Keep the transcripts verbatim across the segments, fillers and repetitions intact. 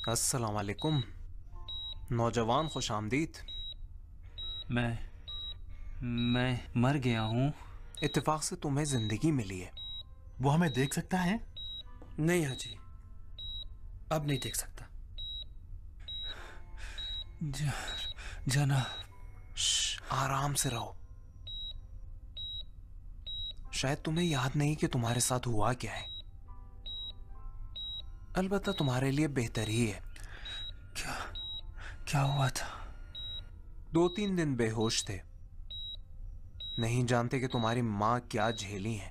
अस्सलाम वालेकुम नौजवान, खुश आमदीद। मैं मैं मर गया हूँ। इत्तेफाक से तुम्हें जिंदगी मिली है। वो हमें देख सकता है? नहीं हाजी, अब नहीं देख सकता। ज, जनाब, आराम से रहो। शायद तुम्हें याद नहीं कि तुम्हारे साथ हुआ क्या है। अलबत्ता तुम्हारे लिए बेहतर ही है। क्या क्या हुआ था? दो तीन दिन बेहोश थे, नहीं जानते कि तुम्हारी मां क्या झेली है।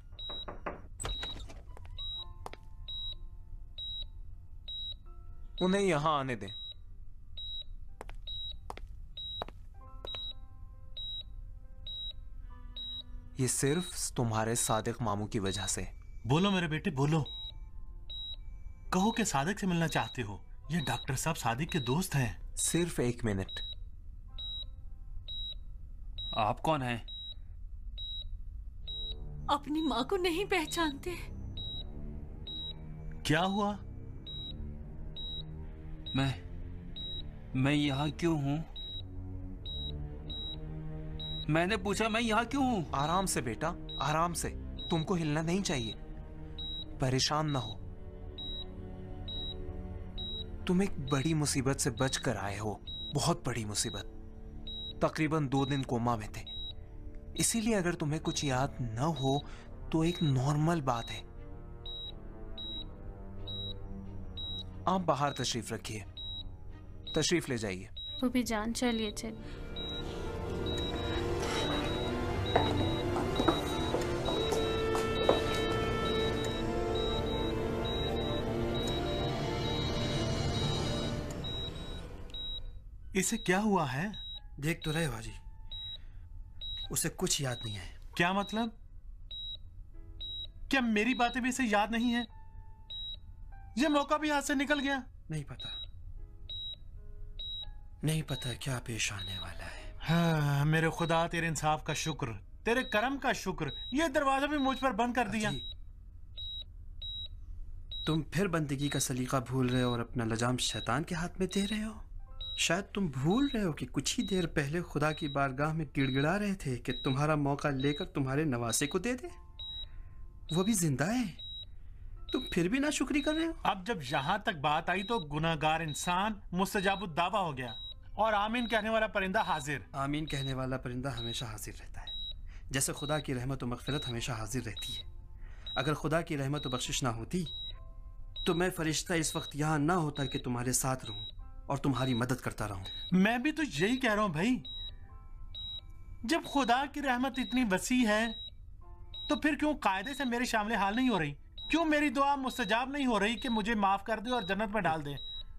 उन्हें यहां आने दें। ये सिर्फ तुम्हारे सादिक मामू की वजह से। बोलो मेरे बेटे, बोलो। कहो कि सादिक से मिलना चाहते हो। ये डॉक्टर साहब सादिक के दोस्त हैं। सिर्फ एक मिनट। आप कौन हैं? अपनी माँ को नहीं पहचानते? क्या हुआ? मैं मैं यहाँ क्यों हूँ? मैंने पूछा मैं यहाँ क्यों हूँ? आराम से बेटा, आराम से। तुमको हिलना नहीं चाहिए। परेशान ना हो। तुम एक बड़ी मुसीबत से बच कर आए हो, बहुत बड़ी मुसीबत। तकरीबन दो दिन कोमा में थे, इसीलिए अगर तुम्हें कुछ याद न हो तो एक नॉर्मल बात है। आप बाहर तशरीफ रखिए, तशरीफ ले जाइए। वो भी जान, चलिए चलिए। इसे क्या हुआ है? देख तो रहे हो हाजी, उसे कुछ याद नहीं है। क्या मतलब? क्या मेरी बातें भी इसे याद नहीं है? ये मौका भी हाथ से निकल गया। नहीं पता, नहीं पता क्या पेश आने वाला है। हाँ, मेरे खुदा तेरे इंसाफ का शुक्र, तेरे करम का शुक्र, ये दरवाजा भी मुझ पर बंद कर दिया। तुम फिर बंदगी का सलीका भूल रहे हो और अपना लजाम शैतान के हाथ में दे रहे हो। शायद तुम भूल रहे हो कि कुछ ही देर पहले खुदा की बारगाह में गिड़गिड़ा रहे थे कि तुम्हारा मौका लेकर तुम्हारे नवासे को दे दे। वो भी जिंदा है, तुम फिर भी ना शुक्री कर रहे हो। अब जब यहाँ तक बात आई तो गुनाहगार इंसान मुस्तजाबुद दावा हो गया और आमीन कहने वाला परिंदा हाजिर। आमीन कहने वाला परिंदा हमेशा हाजिर रहता है, जैसे खुदा की रहमत और मग़फ़िरत हमेशा हाजिर रहती है। अगर खुदा की रहमत और बख्शिश ना होती तो मैं फरिश्ता इस वक्त यहाँ ना होता कि तुम्हारे साथ रहूं और तुम्हारी मदद करता रहूं। मैं भी तो यही कह रहा हूं भाई, जब खुदा की रहमत इतनी वसी है तो फिर क्यों कायदे से मेरे शामिल हाल नहीं हो रही? क्यों मेरी दुआ मुस्तजाब नहीं हो रही कि मुझे माफ कर दे और जन्नत में डाल दे?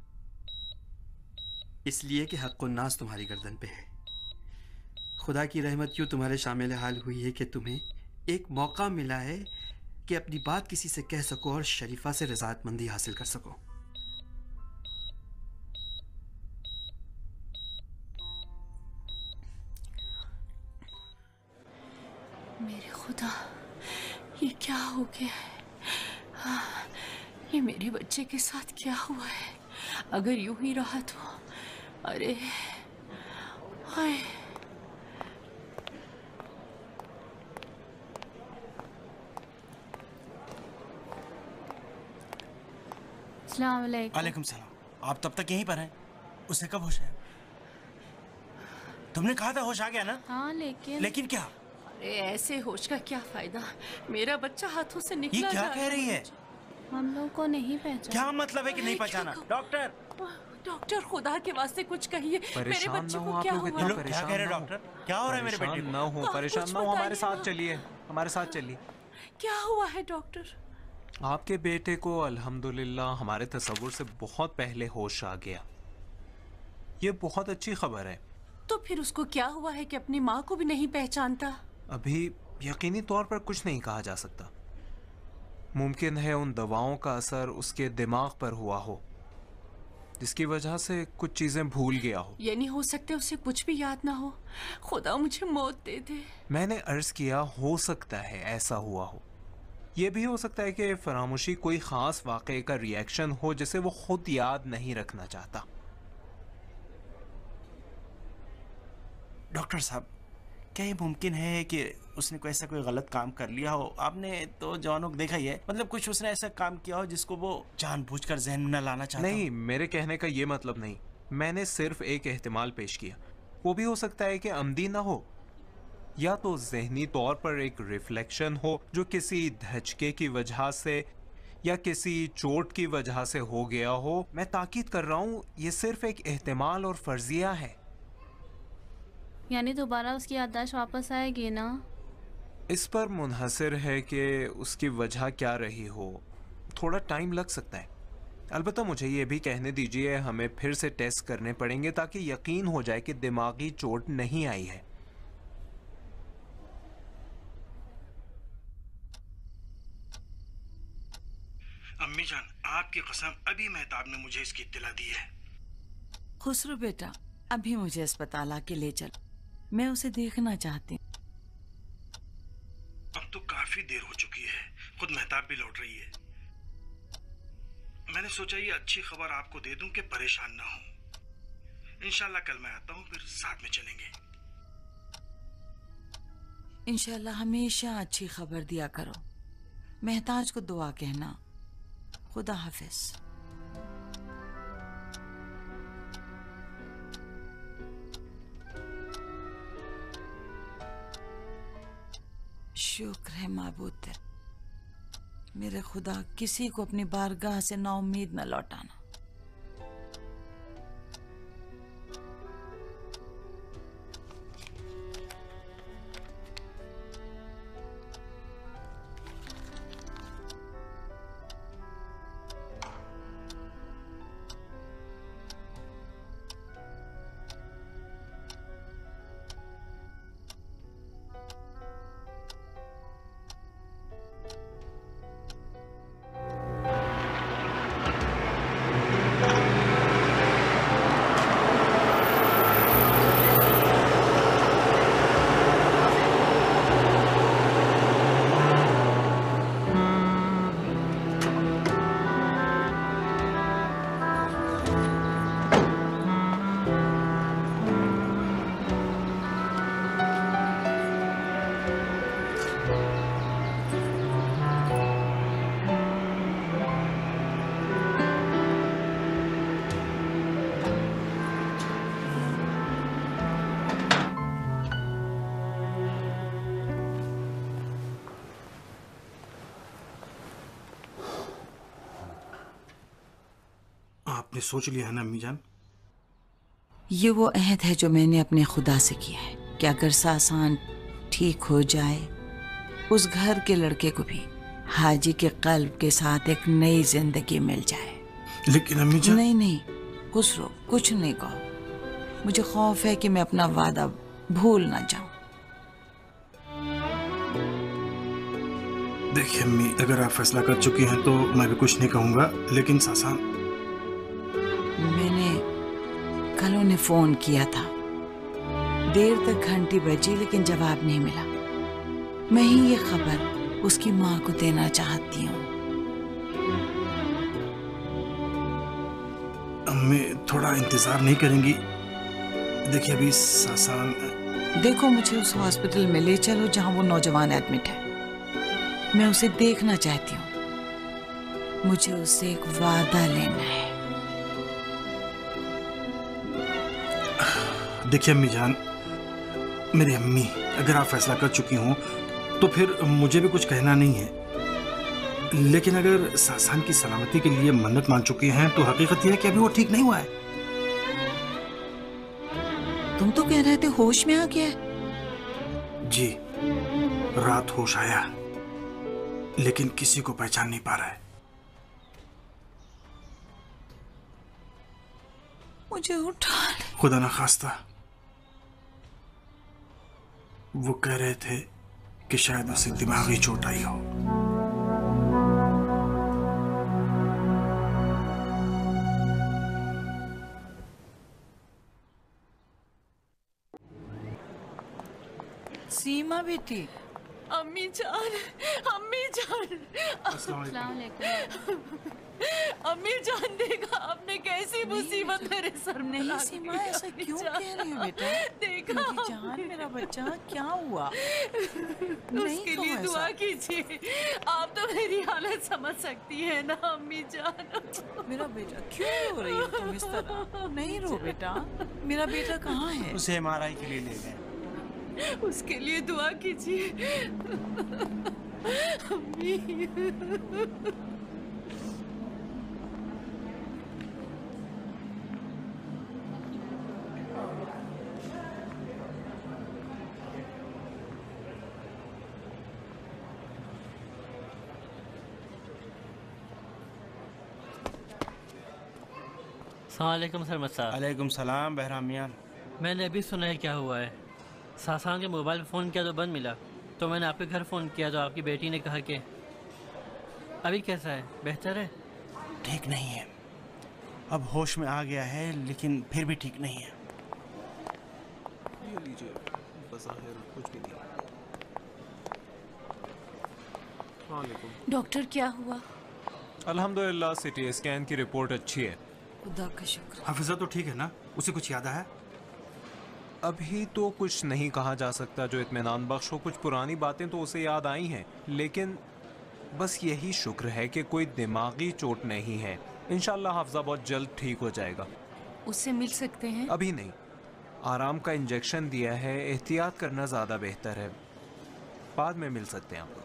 इसलिए कि हक़्क़ुन नास तुम्हारी गर्दन पे है। खुदा की रहमत यूँ तुम्हारे शामिल हाल हुई है कि तुम्हें एक मौका मिला है कि अपनी बात किसी से कह सको और शरीफा से रज़ामंदी हासिल कर सको। मेरे खुदा, ये क्या हो गया है? हाँ, ये मेरे बच्चे के साथ क्या हुआ है? अगर यूं ही रहा तो, अरे हाय। अस्सलाम वालेकुम। वालेकुम सलाम। आप तब तक यहीं पर हैं? उसे कब होश आया? तुमने कहा था होश आ गया ना? हाँ, लेकिन लेकिन क्या? अरे ऐसे होश का क्या फायदा? मेरा बच्चा हाथों से निकला ये क्या जा कह रही है? हम लोग को नहीं पहचाना। क्या मतलब है कि नहीं पहचाना? डॉक्टर, डॉक्टर खुदा के वास्ते कुछ कहिए। मेरे बच्चे को क्या हुआ? लोग क्या कह रहे हैं डॉक्टर? क्या हो रहा है मेरे बेटे को? ना हो, परेशान ना हो, हमारे साथ चलिए, हमारे साथ चलिए। क्या हुआ है डॉक्टर? आपके बेटे को अल्हम्दुलिल्लाह हमारे तसव्वुर से बहुत पहले होश आ गया। ये बहुत अच्छी खबर है। तो फिर उसको क्या हुआ है कि अपनी माँ को भी नहीं पहचानता? अभी यकीनी तौर पर कुछ नहीं कहा जा सकता। मुमकिन है उन दवाओं का असर उसके दिमाग पर हुआ हो, जिसकी वजह से कुछ चीजें भूल गया हो। यानी हो सकता है उसे कुछ भी याद ना हो। खुदा मुझे मौत दे दे। मैंने अर्ज किया हो सकता है ऐसा हुआ हो। ये भी हो सकता है कि फरामोशी कोई खास वाक़े का रिएक्शन हो जिसे वो खुद याद नहीं रखना चाहता। डॉक्टर साहब, क्या ये मुमकिन है कि उसने कोई ऐसा कोई गलत काम कर लिया हो? आपने तो जवानों को देखा ही है, मतलब कुछ उसने ऐसा काम किया हो जिसको वो जानबूझकर जहन में न लाना चाहता नहीं, हो। मेरे कहने का ये मतलब नहीं। मैंने सिर्फ एक एहतिमाल पेश किया। वो भी हो सकता है कि अमदी ना हो, या तो जहनी तौर पर एक रिफ्लेक्शन हो जो किसी धचके की वजह से या किसी चोट की वजह से हो गया हो। मैं ताकीद कर रहा हूँ, ये सिर्फ एक एहतिमाल और फर्जिया है। यानी दोबारा उसकी याददाश्त वापस आएगी ना? इस पर मुनहसर है कि उसकी वजह क्या रही हो। थोड़ा टाइम लग सकता है। अलबत्ता मुझे ये भी कहने दीजिए, हमें फिर से टेस्ट करने पड़ेंगे ताकि यकीन हो जाए कि दिमागी चोट नहीं आई है। अम्मी जान, आपकी कसम, अभी मेहताब ने मुझे इसकी इत्तला दी है। खुसरो बेटा, अभी मुझे अस्पताल आके ले चल, मैं उसे देखना चाहती हूँ। अब तो काफी देर हो चुकी है, खुद मेहताब भी लौट रही है। मैंने सोचा ये अच्छी खबर आपको दे दूं कि परेशान ना हो। इंशाल्लाह कल मैं आता हूँ, फिर साथ में चलेंगे। इंशाल्लाह हमेशा अच्छी खबर दिया करो। मेहताज को दुआ कहना। खुदा हाफिज। शुक्र है माबूद तेरा, मेरे खुदा, किसी को अपनी बारगाह से नाउम्मीद न लौटाना। आपने सोच लिया है ना अम्मी जान? ये वो अहद है जो मैंने अपने खुदा से किया है कि अगर सासान ठीक हो जाए, उस घर के लड़के को भी हाजी के कल्ब के साथ एक नई जिंदगी मिल जाए। लेकिन अम्मी जान। नहीं नहीं खुसरो, कुछ नहीं कहो। मुझे खौफ है कि मैं अपना वादा भूल ना जाऊं। देखिए अम्मी, अगर आप फैसला कर चुकी हैं तो मैं भी कुछ नहीं कहूंगा, लेकिन सासान, मैंने कल उन्हें फोन किया था, देर तक घंटी बजी लेकिन जवाब नहीं मिला। मैं ही ये खबर उसकी माँ को देना चाहती हूँ। अम्मी थोड़ा इंतजार नहीं करेंगी? देखिए अभी सासान। देखो, मुझे उस हॉस्पिटल में ले चलो जहाँ वो नौजवान एडमिट है। मैं उसे देखना चाहती हूँ। मुझे उससे एक वादा लेना है। देखिए अम्मी जान, मेरी अम्मी, अगर आप फैसला कर चुकी हों तो फिर मुझे भी कुछ कहना नहीं है। लेकिन अगर सासान की सलामती के लिए मन्नत मान चुकी हैं तो हकीकत यह है कि अभी वो ठीक नहीं हुआ है। तुम तो कह रहे थे होश में आ गया है। जी, रात होश आया, लेकिन किसी को पहचान नहीं पा रहा है। मुझे उठा ले। खुदा ना खास्ता, वो कह रहे थे कि शायद उसे दिमागी चोट आई हो। सीमा बेटी, अम्मी जान, अम्मी जान, अस्सलाम वालेकुम। अम्मी जान, देखा आपने कैसी मुसीबत मेरे सर में नहीं ला सीमा, दी। ऐसा अम्मी क्यों जान, कह रही हो बेटा? देखा मेरी जान, मेरा बच्चा, क्या हुआ? नहीं उसके कहो लिए ऐसा। दुआ कीजिए। आप तो मेरी हालत समझ सकती है ना अम्मी जान। मेरा बेटा, क्यों रो रही हो तुम इस तरह? नहीं रो बेटा, मेरा बेटा कहाँ है? उसे एम आर आई के लिए ले गए। उसके लिए दुआ कीजिए अम्मी। सलामकुम सरमत साहब। अलैकुम सलाम बहराम मियां। मैंने अभी सुना है क्या हुआ है। सासान के मोबाइल पे फ़ोन किया तो बंद मिला, तो मैंने आपके घर फ़ोन किया तो आपकी बेटी ने कहा कि अभी कैसा है, बेहतर है? ठीक नहीं है, अब होश में आ गया है लेकिन फिर भी ठीक नहीं है। ये लीजिए, बज़ाहिर कुछ भी नहीं। वालेकुम। डॉक्टर क्या हुआ? अल्हम्दुलिल्लाह सिटी स्कैन की रिपोर्ट अच्छी है। खुदा का शुक्र। हाफिजा तो ठीक है ना? उसे कुछ याद आया? अभी तो कुछ नहीं कहा जा सकता जो इत्मीनान बख्श हो। कुछ पुरानी बातें तो उसे याद आई हैं, लेकिन बस यही शुक्र है कि कोई दिमागी चोट नहीं है। इंशाल्लाह हाफिजा बहुत जल्द ठीक हो जाएगा। उससे मिल सकते हैं? अभी नहीं, आराम का इंजेक्शन दिया है, एहतियात करना ज़्यादा बेहतर है। बाद में मिल सकते हैं आप।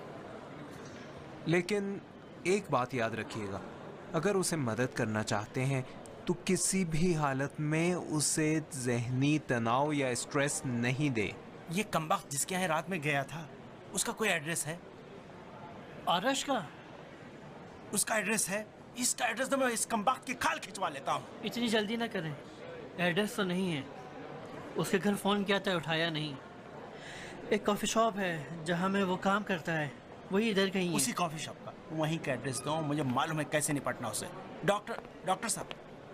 लेकिन एक बात याद रखिएगा, अगर उसे मदद करना चाहते हैं तो किसी भी हालत में उसे जहनी तनाव या स्ट्रेस नहीं दे। ये कमबख्त जिसके यहाँ रात में गया था, उसका कोई एड्रेस है? आरश का? उसका एड्रेस है? इसका एड्रेस तो मैं इस कमबख्त की खाल खिंचवा लेता हूँ। इतनी जल्दी ना करें, एड्रेस तो नहीं है। उसके घर फ़ोन किया था, उठाया नहीं। एक कॉफ़ी शॉप है जहाँ में वो काम करता है, वही इधर कहीं है। उसी कॉफ़ी शॉप का वहीं का एड्रेस दो, मुझे मालूम है कैसे निपटना उसे। डॉक्टर डॉक्टर साहब,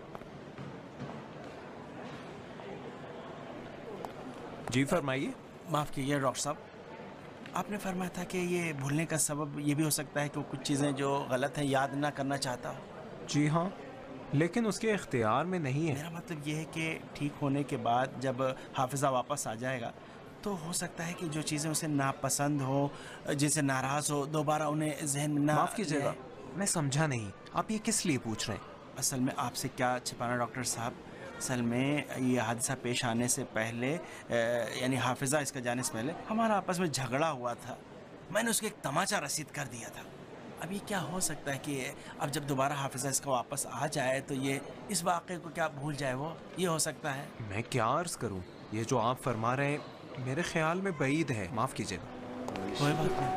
जी फरमाइए। माफ़ कीजिए डॉक्टर साहब, आपने फरमाया था कि ये भूलने का सबब ये भी हो सकता है कि वो कुछ चीज़ें जो गलत हैं याद ना करना चाहता हो। जी हाँ, लेकिन उसके इख्तियार में नहीं है। मेरा मतलब ये है कि ठीक होने के बाद जब हाफिज़ा वापस आ जाएगा तो हो सकता है कि जो चीज़ें उसे नापसंद हो, जिनसे नाराज़ हो, दोबारा उन्हें जहन में ना। माफ़ कीजिएगा, मैं समझा नहीं, आप ये किस लिए पूछ रहे हैं? असल में आपसे क्या छिपाना डॉक्टर साहब, असल में ये हादसा पेश आने से पहले, यानी हाफिज़ा इसका जाने से पहले हमारा आपस में झगड़ा हुआ था। मैंने उसको एक तमाचा रसीद कर दिया था। अब ये क्या हो सकता है कि अब जब दोबारा हाफिज़ा इसका वापस आ जाए तो ये इस वाक़े को क्या भूल जाए, वो ये हो सकता है। मैं क्या अर्ज़ करूं, ये जो आप फरमा रहे हैं मेरे ख्याल में बईद है। माफ़ कीजिएगा। कोई बात नहीं।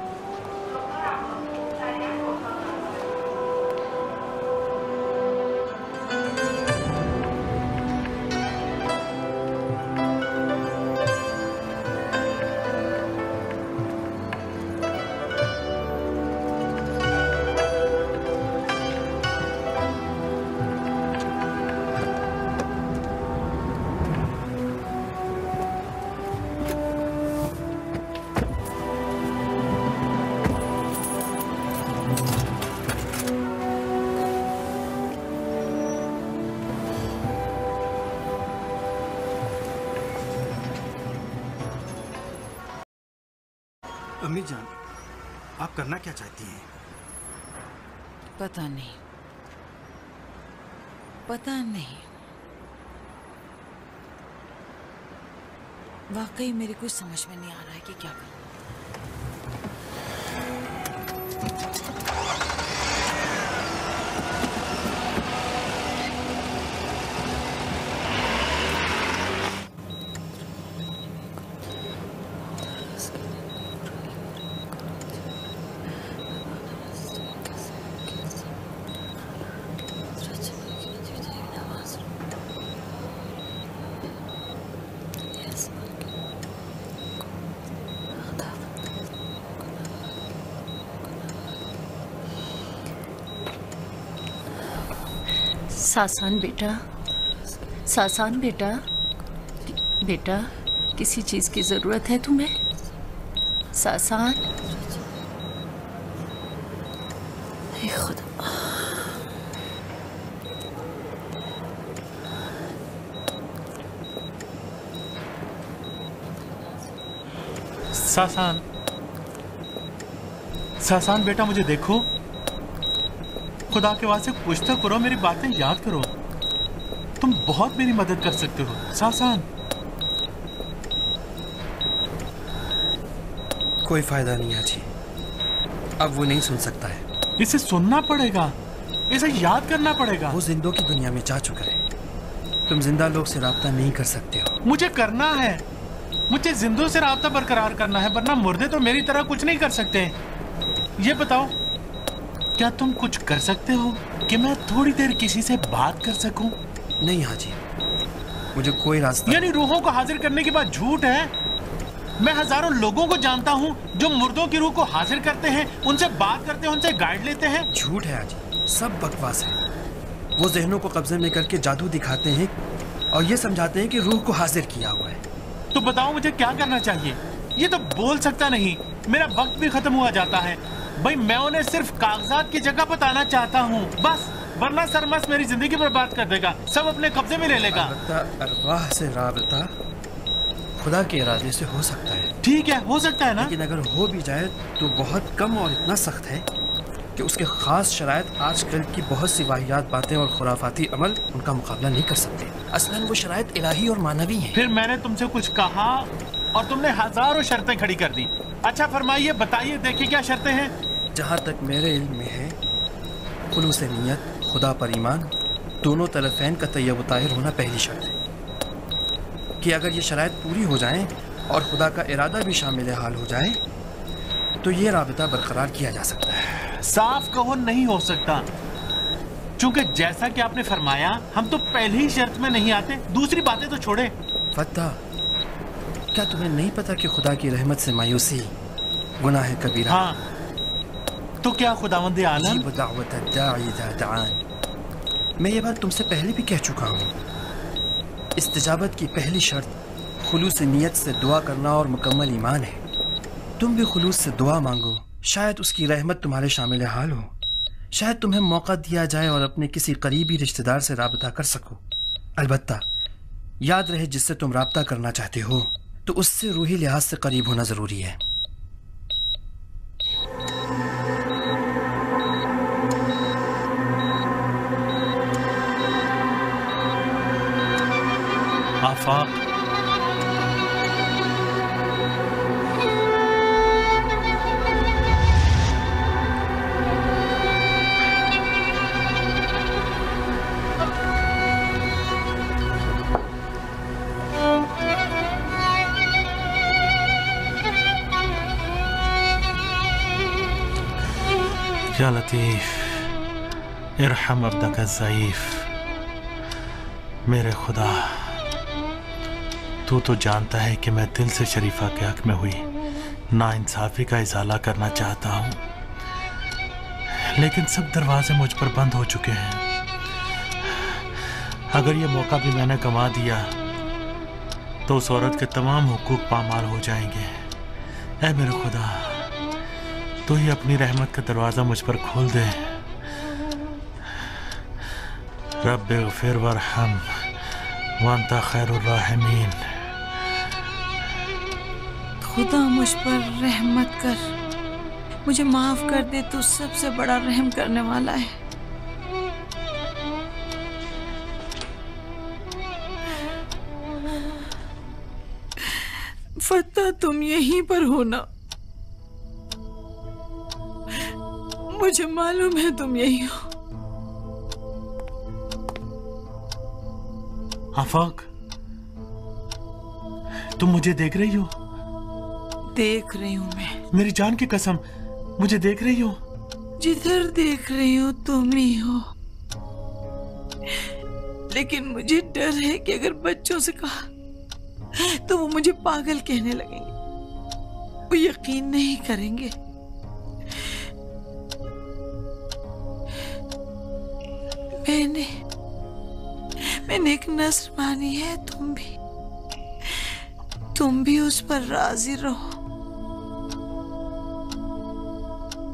अम्मी जान, आप करना क्या चाहती हैं? पता नहीं, पता नहीं, वाकई मेरे कुछ समझ में नहीं आ रहा है कि क्या करूं। सासान बेटा, सासान बेटा, बेटा किसी चीज़ की ज़रूरत है तुम्हें? सासान, हे खुदा, सासान, सासान बेटा मुझे देखो, खुदा के वास्ते कुछ तो करो, मेरी बातें याद करो, तुम बहुत मेरी मदद कर सकते हो सासान। कोई फायदा नहीं आजी, अब वो नहीं सुन सकता है। इसे सुनना पड़ेगा, इसे याद करना पड़ेगा। वो जिंदों की दुनिया में जा चुका है, तुम जिंदा लोग से राब्ता नहीं कर सकते हो। मुझे करना है, मुझे जिंदों से राब्ता बरकरार करना है, वरना मुर्दे तो मेरी तरह कुछ नहीं कर सकते। ये बताओ, क्या तुम कुछ कर सकते हो कि मैं थोड़ी देर किसी से बात कर सकूं? नहीं हाजी, मुझे कोई रास्ता। यानी रूहों को हाजिर करने की बात झूठ है? मैं हजारों लोगों को जानता हूं जो मुर्दों की रूह को हाजिर करते हैं, उनसे बात करते हैं, उनसे गाइड लेते हैं। झूठ है हाजी, सब बकवास है। वो जहनों को कब्जे में करके जादू दिखाते हैं और ये समझाते हैं कि रूह को हाजिर किया हुआ है। तो बताओ मुझे क्या करना चाहिए? ये तो बोल सकता नहीं, मेरा वक्त भी खत्म हुआ जाता है। भाई मैं उन्हें सिर्फ कागजात की जगह बताना चाहता हूँ बस, वरना सरमस मेरी जिंदगी बर्बाद कर देगा, सब अपने कब्जे में ले लेगा। अरवाह से राबता खुदा के इरादे से हो सकता है। ठीक है, हो सकता है ना, लेकिन अगर हो भी जाए तो बहुत कम और इतना सख्त है कि उसके खास शराइत आजकल की बहुत सी वाहियात बातें और खुराफाती अमल उनका मुकाबला नहीं कर सकते। असलन वो शराइत इलाही और मानवी हैं। फिर मैंने तुमसे कुछ कहा और तुमने हजारों शर्तें खड़ी कर दी। अच्छा फरमाइए, बताइए, देखिए क्या शर्तें हैं? जहाँ तक मेरे इल्म में है, खुलूस नियत, खुदा पर ईमान, दोनों तरफैन का तैयब ताहिर होना पहली शर्त है कि अगर ये शराइत पूरी हो जाएं और खुदा का इरादा भी शामिल हाल हो जाए तो ये राबिता बरकरार किया जा सकता है। साफ कहो नहीं हो सकता, क्योंकि जैसा कि आपने फरमाया हम तो पहली ही शर्त में नहीं आते, दूसरी बातें तो छोड़े। फत्ता, क्या तुम्हें नहीं पता कि खुदा की रहमत से मायूसी गुनाह है कबीरा? हाँ, तो क्या खुदावंद आलम? मैं ये बात तुमसे पहले भी कह चुका हूँ। इस्तिजाबत की पहली शर्त खुलूस नियत से दुआ करना और मुकम्मल ईमान है। तुम भी खुलूस से दुआ मांगो, शायद उसकी रहमत तुम्हारे शामिल हाल हो, शायद तुम्हें मौका दिया जाए और अपने किसी करीबी रिश्तेदार से राबता कर सको। अलबत्ता याद रहे, जिससे तुम राबता करना चाहते हो तो उससे रूही लिहाज से करीब होना जरूरी है। आफाक, या लतीफ इरहम अब्दक ज़ईफ। मेरे खुदा, तू तो जानता है कि मैं दिल से शरीफा के हक में हुई नाइंसाफी का इजाला करना चाहता हूँ, लेकिन सब दरवाजे मुझ पर बंद हो चुके हैं। अगर ये मौका भी मैंने कमा दिया तो उस औरत के तमाम हुकूक पामाल हो जाएंगे। ऐ मेरे खुदा, तू ही अपनी रहमत का दरवाज़ा मुझ पर खोल दे। रब्बिग़फिर वरहम वअंता खैरुर राहिमीन। खुदा मुझ पर रहमत कर, मुझे माफ कर दे, तू सबसे बड़ा रहम करने वाला है। फत्ता, तुम यहीं पर हो ना? मुझे मालूम है तुम यहीं हो। आफाक, तुम मुझे देख रही हो? देख रही हूँ मैं। मेरी जान की कसम, मुझे देख रही हो? जिधर देख रही हो तुम ही हो, लेकिन मुझे डर है कि अगर बच्चों से कहा तो वो मुझे पागल कहने लगेंगे, वो यकीन नहीं करेंगे। मैंने मैंने एक नस्र मानी है, तुम भी तुम भी उस पर राजी रहो।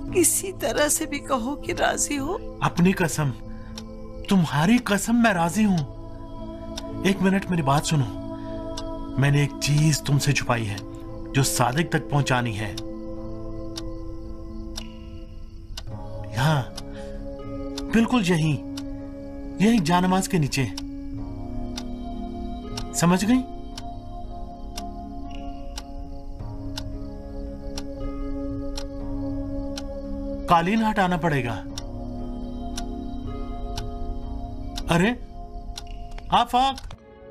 किसी तरह से भी कहो कि राजी हो। अपनी कसम, तुम्हारी कसम, मैं राजी हूं। एक मिनट मेरी बात सुनो। मैंने एक चीज तुमसे छुपाई है जो सादिक तक पहुंचानी है। यहां, बिल्कुल यहीं, यहीं जानमाज के नीचे। समझ गई? कालीन हटाना पड़ेगा। अरे आफाक,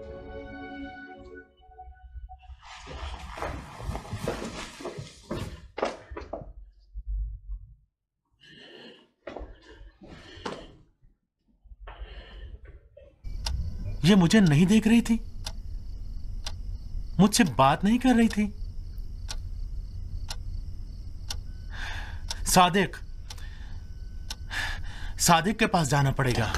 ये मुझे नहीं देख रही थी, मुझसे बात नहीं कर रही थी। सादिक, सादिक के पास जाना पड़ेगा।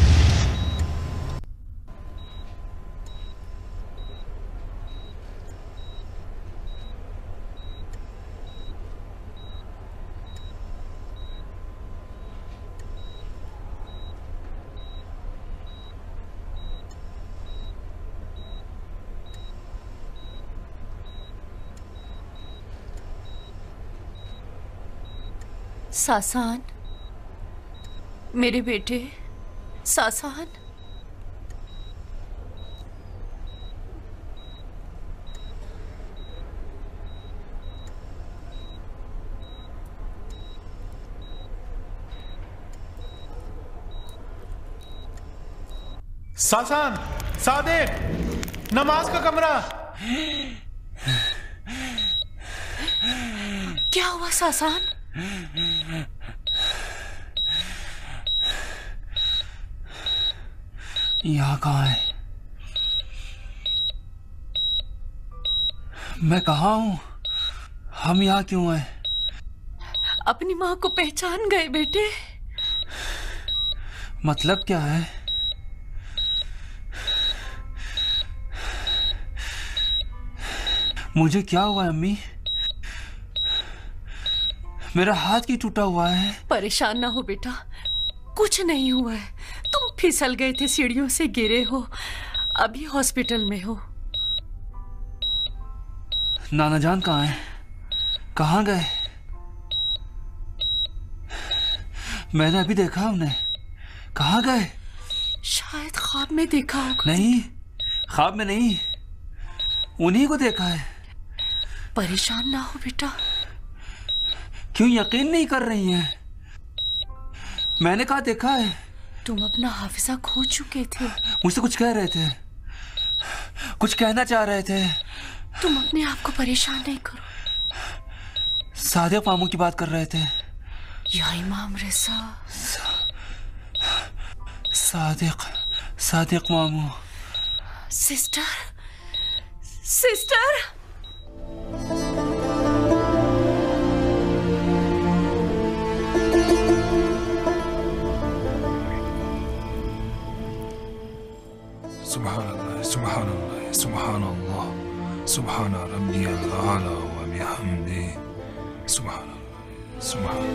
सासान, मेरे बेटे सासान। सासान, सादिक, नमाज का कमरा। क्या हुआ सासान? यहाँ कहाँ है? मैं कहाँ हूँ? हम यहाँ क्यों हैं? अपनी माँ को पहचान गए बेटे? मतलब क्या है? मुझे क्या हुआ है अम्मी? मेरा हाथ क्यों टूटा हुआ है? परेशान ना हो बेटा, कुछ नहीं हुआ है। तुम फिसल गए थे, सीढ़ियों से गिरे हो, अभी हॉस्पिटल में हो। नाना जान कहाँ है? कहाँ गए? मैंने अभी देखा उन्हें। कहाँ गए? शायद ख्वाब में देखा होगा। नहीं, ख्वाब में नहीं, उन्हीं को देखा है। परेशान ना हो बेटा। क्यों यकीन नहीं कर रही हैं? मैंने कहा देखा है। तुम अपना हाफिजा खो चुके थे। मुझसे कुछ कह रहे थे, कुछ कहना चाह रहे थे। तुम अपने आप को परेशान नहीं करो। सादिक मामू की बात कर रहे थे। या इमाम रज़ा। सादिक, सादिक मामू। Sister, sister. सुभानअल्लाह, सुभानअल्लाह, सुभानअल्लाह, सुभान रब्बियल आला व बिहम्दिही, सुभानअल्लाह, सुभान।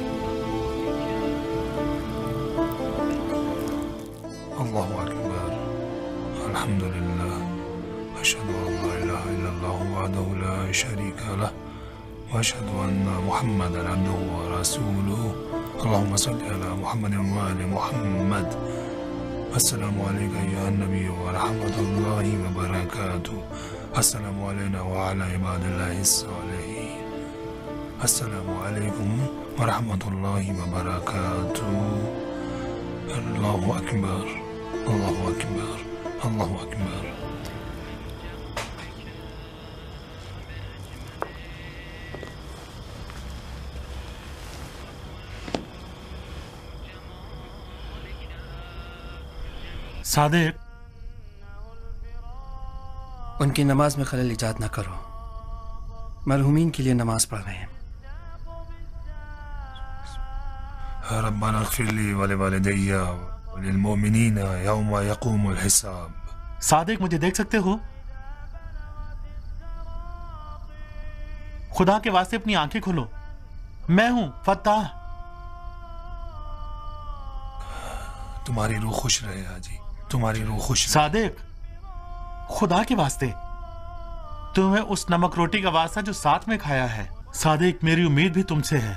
अल्लाहु अकबर, अल्हम्दुलिल्लाह, अशहदु अन ला इलाहा इल्लल्लाह वहदहु ला शरीका लह व अशहदु अन्ना मुहम्मदन अब्दुहु व रसूलुहु। अल्लाहुम्मा सल्लि अला मुहम्मदिन व आलि मुहम्मद। अस्सलामु अलैका या नबी व रहमतुल्लाहि व बरकातुहू। अस्सलामु अलैना व अला इबादिल्लाहि स्सालिहीन। अस्सलामु अलैकुम व रहमतुल्लाहि व बरकातुहू। अल्लाहु अकबर, अल्लाहु अकबर, अल्लाहु अकबर। सादिक, उनकी नमाज में खलल इजाद ना करो। मरहूमीन के लिए नमाज पढ़ रहे हैं। रब्बना इग़फिर ली व लिवालिदैया व लिलमुमिनीना यौमा यक़ूमुल हिसाब। सादिक, मुझे देख सकते हो? खुदा के वास्ते अपनी आंखें खोलो। मैं हूं फत्ताह। तुम्हारी रूह खुश रहे हाजी, तुम्हारी रूह खुश रहे। सादिक, खुदा के वास्ते तुम्हें उस नमक रोटी का वास्ता जो साथ में खाया है। सादिक, मेरी उम्मीद भी तुमसे है।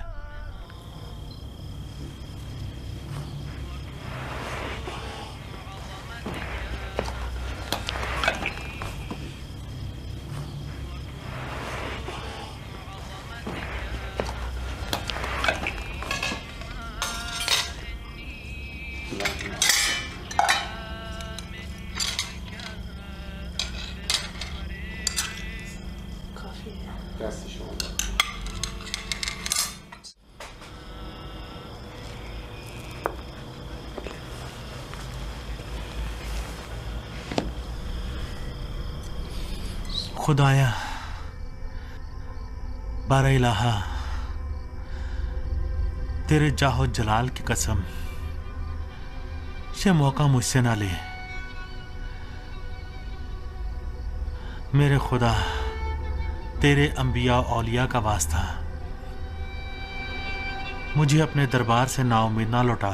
खुदाया बारा इलाहा, तेरे जाहो जलाल की कसम, ये मौका मुझसे ना ले। मेरे खुदा, तेरे अंबिया औलिया का वास्ता, मुझे अपने दरबार से नाउम्मीद ना लौटा।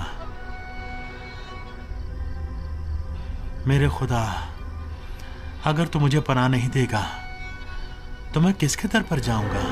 मेरे खुदा, अगर तू मुझे पनाह नहीं देगा तो मैं किसके दर पर जाऊंगा?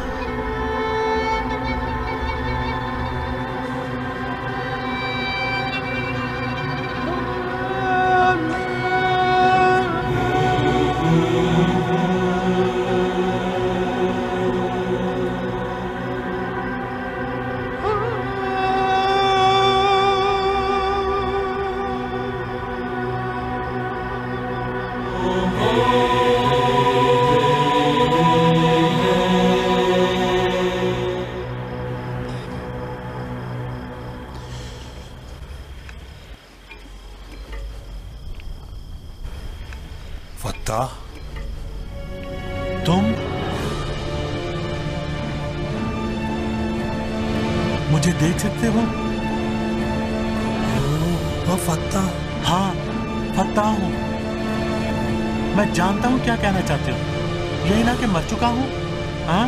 फत्ताह, तुम मुझे देख सकते हो? ओ फत्ताह। हाँ, फत्ताह हूं। मैं जानता हूं क्या कहना चाहते हो। यही ना कि मर चुका हूं। हाँ,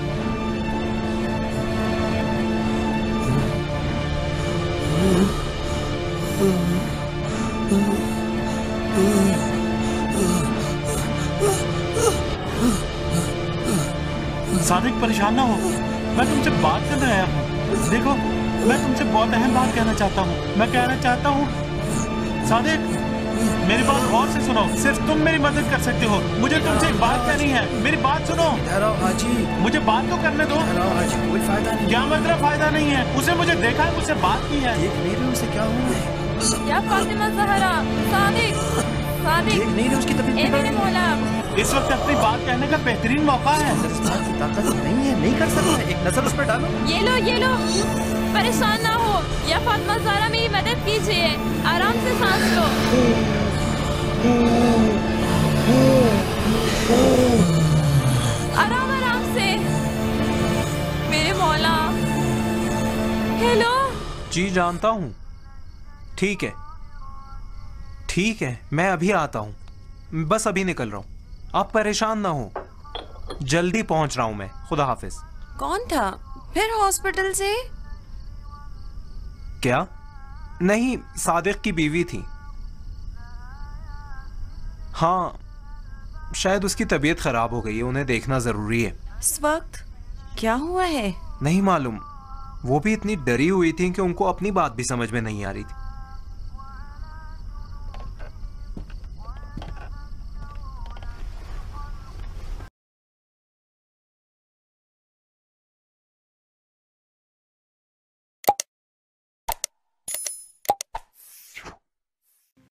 सादिक, परेशान ना हो, मैं तुमसे बात करने आया हूँ। देखो, मैं तुमसे बहुत अहम बात कहना चाहता हूँ। मैं कहना चाहता हूँ सादिक, मेरी बात गौर से सुनो। सिर्फ तुम मेरी मदद कर सकते हो। मुझे तुमसे एक बात कहनी है। मेरी बात सुनो। हाजी, मुझे बात तो करने दो। हाजी, कोई फायदा नहीं। क्या मतलब फायदा नहीं है? उसे मुझे देखा है, मुझसे बात की है। देख नहीं रहे उसे क्या हुआ? या फातिमा ज़हरा, सादिक, सादिक, देख नहीं रहे उसकी तबीयत? ए मेरे मौला, इस वक्त अपनी बात कहने का बेहतरीन मौका है। की ताकत नहीं है, नहीं कर सकता। एक नजर उस पर डालो। ये लो, ये लो, परेशान ना हो। या फातिमा ज़हरा, मेरी मदद कीजिए। आराम से सांस लो। आराम आराम से। मेरे मौला। हेलो। जी जानता हूँ। ठीक है, ठीक है, मैं अभी आता हूँ। बस अभी निकल रहा हूँ। आप परेशान ना हो, जल्दी पहुंच रहा हूँ मैं। खुदा हाफिज। कौन था फिर हॉस्पिटल से? क्या? नहीं, सादिक की बीवी थी। हाँ, शायद उसकी तबीयत खराब हो गई है, उन्हें देखना जरूरी है। इस वक्त क्या हुआ है? नहीं मालूम, वो भी इतनी डरी हुई थी कि उनको अपनी बात भी समझ में नहीं आ रही थी।